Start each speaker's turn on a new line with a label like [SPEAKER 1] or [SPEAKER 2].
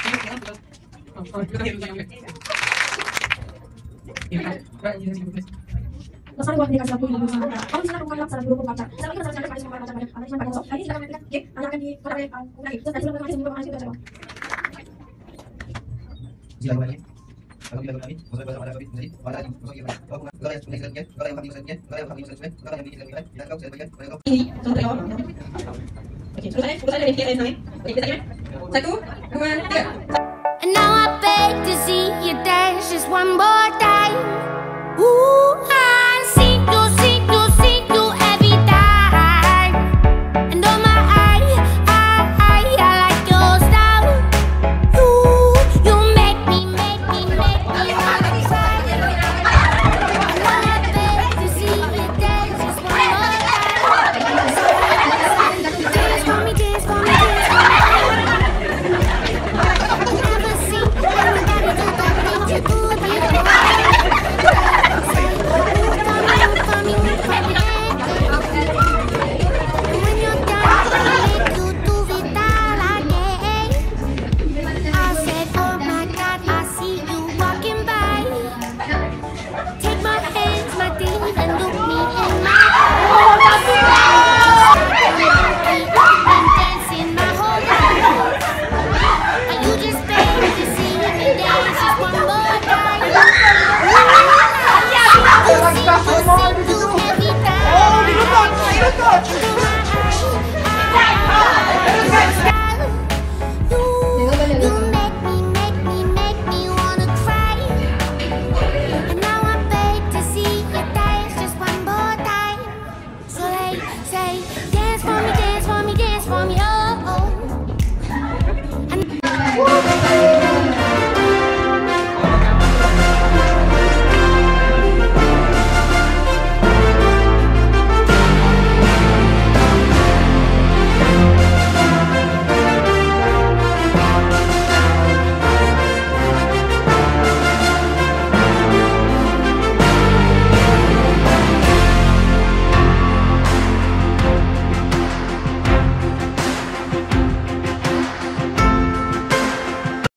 [SPEAKER 1] Masalah buat mereka selalu hidup bersama. Kalau misalnya menganggap salah dulu pacar, saya lagi salah pada semua pacar pada cuma pada besok. Ini silakan mereka, game hanya akan di kota mereka. Terus tadi sebelum mengakhiri sebelum mengakhiri itu saja.
[SPEAKER 2] Jika kembali, kalau tidak kembali, masalah pada kami menjadi pada ini masalah kita. Kalau yang sudah diselesaikan, kalau yang kami selesaikan, kalau yang kami selesaikan, kalau yang bikin selesaikan, tidak kau selesaikan, kalau
[SPEAKER 1] Ini contoh jawab. Oke, terus ada yang lain. Oke, kita gimana? 1, 2, 3.
[SPEAKER 3] And now I beg to see you dance just one more time. Ooh, I see you every time. And oh my, I like your style. You make me wanna cry. And now I beg to see you dance just one more time. Dance for me, dance for me, dance for me. Never seen anybody do the things you do before. Dance for me, oh.